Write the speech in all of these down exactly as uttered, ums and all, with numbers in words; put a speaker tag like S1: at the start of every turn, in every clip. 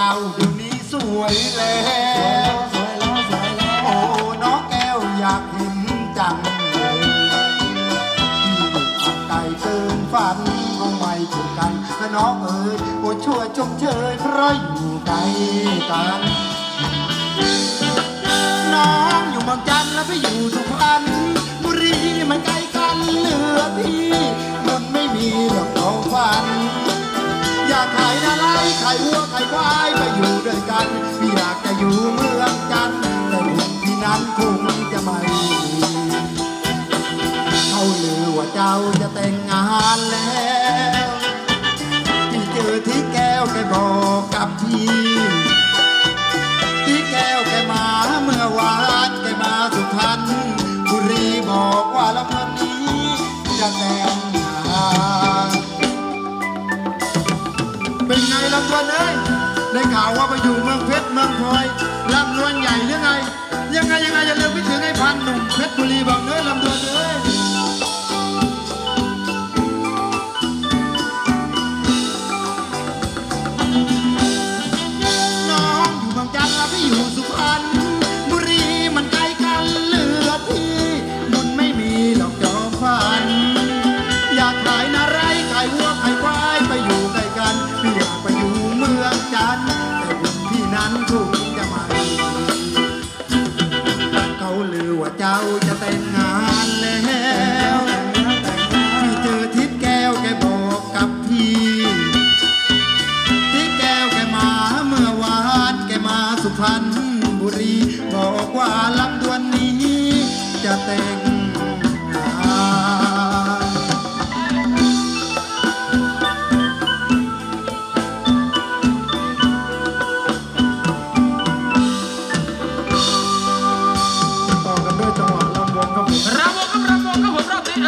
S1: ก่าเดี๋ยวนี้สวยแล้วสวยแล้วสวยแล้วโอ้น้องแก้วอยากเห็นจังเลยที่ไก่เกินฝันก็ไม่ถูกกันและน้องเอ๋ยโอ้ช่วยชมเชยเพราะอยู่ไกลกันน้องอยู่เมืองจันทร์แล้วไปอยู่สุพรรณบุรีมันไกลกันเหลือที่มันไม่มีดอกทองฝันอยากขายนาไลขายวัวขายควายไปอยู่ด้วยกันพี่อยากจะอยู่เมืองจันทร์แต่ที่นั้นคงจะไม่เขาลือว่าเจ้าจะแต่งงานแล้วที่เจอที่แก้วแกบอกกับพี่ที่แก้วแกมาเมื่อวานแกมาสุพรรณบุรีบอกว่าแล้ววันนี้จะแต่งงานเป็นไงลำดวนเอ้ยได้ข่าวว่าไปอยู่เมืองเพชรเมืองพลอยลำดวนใหญ่หรือไงยังไงยังไงอย่าลืมไปถึงไอ้พันหนุ่มเพชรบุรีบอกเนื้อลำดวนเอ้ยน้องอยู่เมืองจันทร์แล้วพี่อยู่สุพรรณบุรีมันไกลกันเหลือที่มันไม่มีหรอกจอมฝันอยากขายนาไรขายวัวขายควายไปอยู่ใกล้กันพี่อยากไปอยู่เมืองจันทร์แต่บุญพี่นั้นคงจะไม่เขาลือว่าเจ้าจะแต่งงานแล้วที่เจอทิศแก้วแกบอกกับพี่ทิศแก้วแกมาเมื่อวานแกมาสุพรรณบุรีบอกว่าลำดวนนี้จะแต่งงานต่อกันด้วยจังหวะลำวงครับผมรำวงครับรำวงครับผมรอบนี้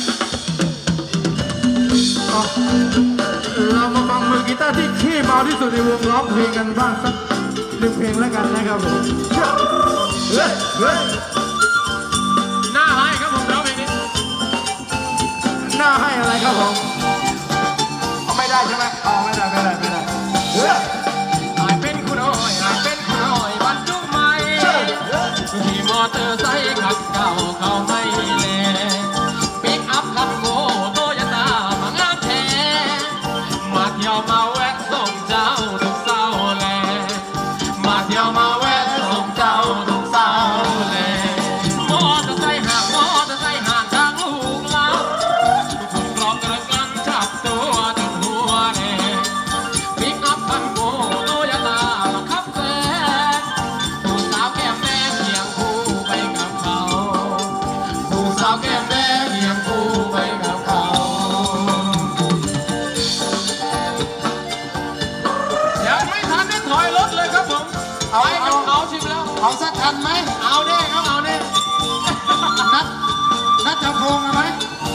S1: เรามาฟังมือกีตาร์ที่ขี้เมาที่สุดในวงร้องเพลงกันบ้างสักหนึ่งเพลงแล้วกันนะครับผมเฮ้ยเฮ้ยหน้าให้ครับผมร้องเพลงนี้หน้าให้อะไรครับผมเอาไม่ได้ใช่ไหมเอาไม่ได้ไม่ได้ไม่ได้เฮ้ยหายเป็นคุณน้อยหายเป็นคุณน้อยบรรจุใหม่ที่มอเตอร์ไซค์ขับเก่าเขาไม่แลปิกอัพคันโกโตโยต้ามางามแท้มาเที่ยวมาแวะส่งเจ้าทุกเศร้าแลมาเที่ยวมาแวะส่งเจ้าทุกเศร้าแลมอเตอร์ไซค์ห่างมอเตอร์ไซค์ห่างทางลูกเราถูกร้องกระกันจับตัวจนหัวแดงปิกอัพคันโกโตโยต้ามาขับแซงผู้สาวแก้มแดงเคียงคู่ไปกับเขาผู้สาวแก้มแดงเคียงคู่ไปกับเขายังไม่ทันได้ถอยรถเลยครับผมเอาเอาเอาชิมแล้วเอาสักคันไหมเอาเด้ครับเอาเด้นัดนัดจะโพงไหม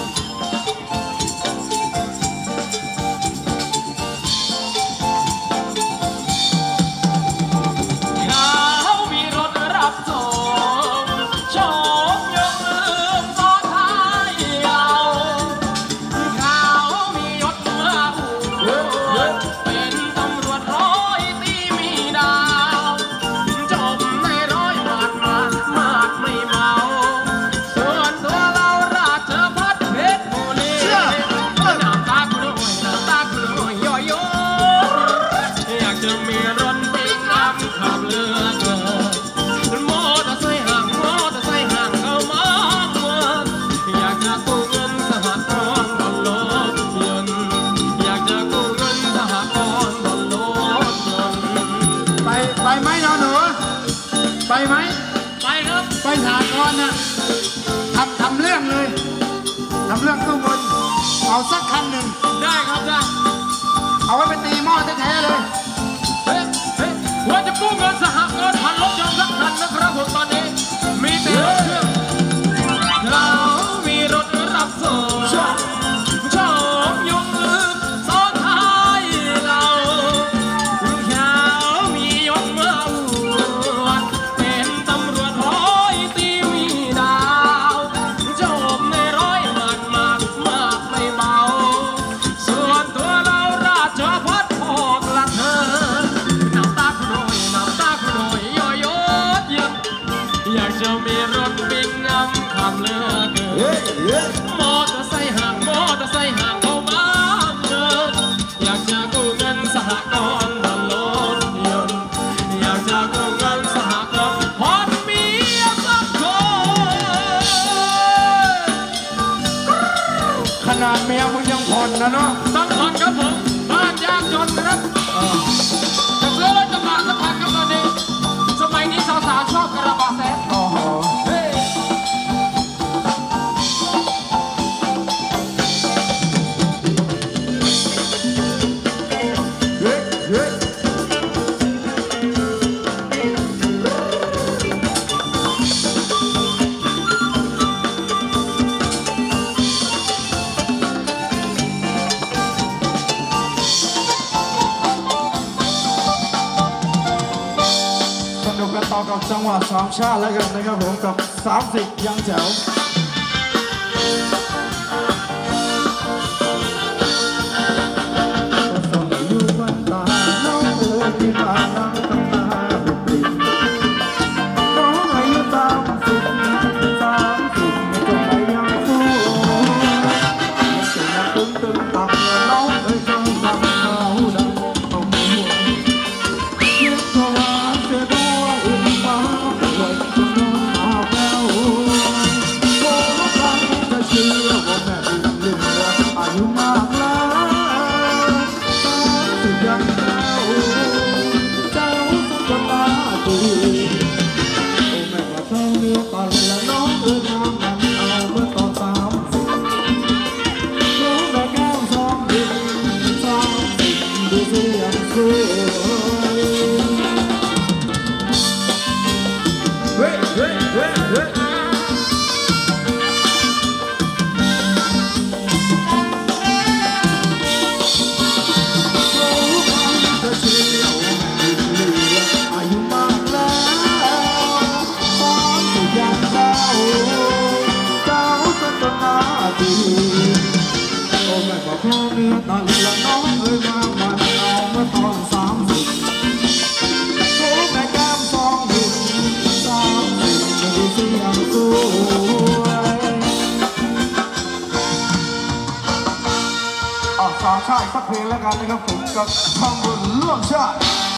S1: เขามีรถรับส่งโชคยกมือซ้อนท้ายเอาเขามียศเมื่ออู่เป็นตำรวจร้อยตีมีดาวจบในร้อยบาทมากมากไม่เมาส่วนตัวเราราชพัฒเพชรบุรีหน้าตาคุณโอ้ยหน้าตาคุณโอ้ยย่อยอยากจะมีรถปิกอัพขับเรือเกินมอเตอร์ไซค์ห่างมอเตอร์ไซค์ห่างเข้ามาเมืองอยากจะกู้เงินสหกรณ์บนรถยนต์อยากจะกู้เงินสหกรณ์บนรถยนต์ไปไปไหมน้องหนูไปไหมไปครับไปสหกรณ์นะทำทำเรื่องเลยทำเรื่องกู้เงินเอาสักคันหนึ่งได้ครับได้เอาไว้ไปตีหม้อแท้ๆเลยเฮ้ยเฮ้ยว่าจะกู้เงินสหกรณ์ผ่านรถยนต์สักคันนะครับผมตอนนี้มีแต่รถเครื่องเรามีรถรับส่งชอบยกมือซ้อนท้ายเราเขามียศเมื่ออู่เป็นตำรวจร้อยตีมีดาวจบในร้อยมากมากมากไม่เบาส่วนตัวเราราชพัฒพอก
S2: แล้วเนาะ
S1: สักพันครับผมบ้านยากจนครับจะซื้อรถกระบะสักพันครับตอนนี้สมัยนี้สาวๆชอบกระบะแซด
S2: โอ้โห
S1: เฮ้ย
S2: เฮ้ยเฮ้ย สนุกกันต่อกับจังหวะสามชาติแล้วกันนะครับผมกับสามสิบยังแจ๋วอยู่บนตาน้องเอ๋ยที่ตาน้ำตาตาปิดน้องอายุสามสิบสามสิบไม่จบไปยังสู้ยังตึงตึงตับน้องเอ๋ยจังจังเขาดังต้องห่วงคิดเพราะว่าเสียตัวอื่นฟ้าป่วยจนนอนหาแป้วโอ้ใครจะเชื่อว่าแม่บุญเหลืออายุมากแล้วสามสิบยังแจ๋วเจ้าสุดจะตาดีโอ้แม่ว่าเธอเมียปันและน้องเอ๋ยน้ำมันเอาเมื่อตอนสามสิบน้องแม่แก้วสองดินสามสิบดูสิยังสวยเฮ้ยเฮ้ยเฮ้ยเฮ้ยจะเชี่ยวดินเหลืออายุมากแล้วสามสิบยังแล้วเจ้าสักนาทีโอ้แม่บอกพ่อเมียตันและน้องเอ๋ยมามันเอาเมื่อตอนสามสิบโอ้แม่แก้มสองดินสามสิบดูสิยังสวยอ่ะสามชาติสักเพลงแล้วกันนะครับผมกับทำบุญร่วมชาติ